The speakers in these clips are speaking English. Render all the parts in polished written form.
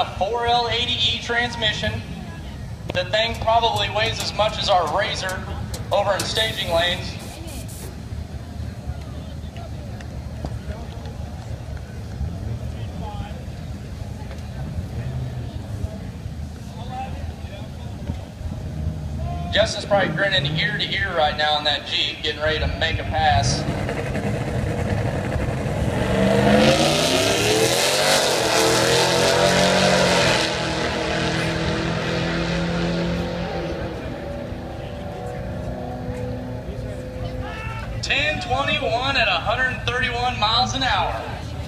a 4L80E transmission. The thing probably weighs as much as our Razor over in staging lanes. Justin's probably grinning ear to ear right now in that Jeep, getting ready to make a pass. .1021 at 131 miles an hour.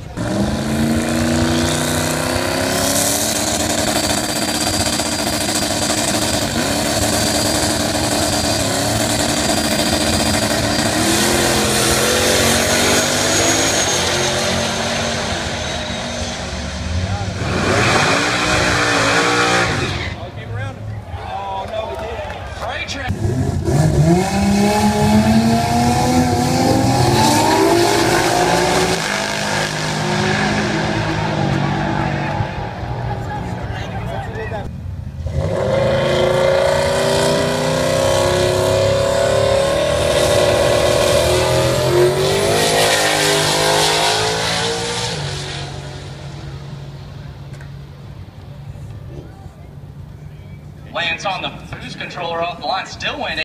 Fr8ttrain. Lance on the boost controller off the line, still went